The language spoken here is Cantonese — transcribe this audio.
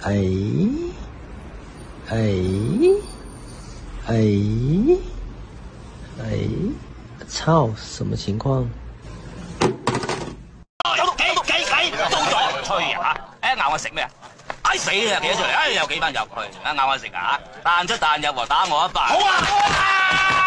哎哎哎哎！操，什麼情況？ 幾到咗，吹啊！咬我食咩啊？死啊！幾多出嚟？又幾班入去，咬我食啊！彈出彈入喎，打我一巴。好啊！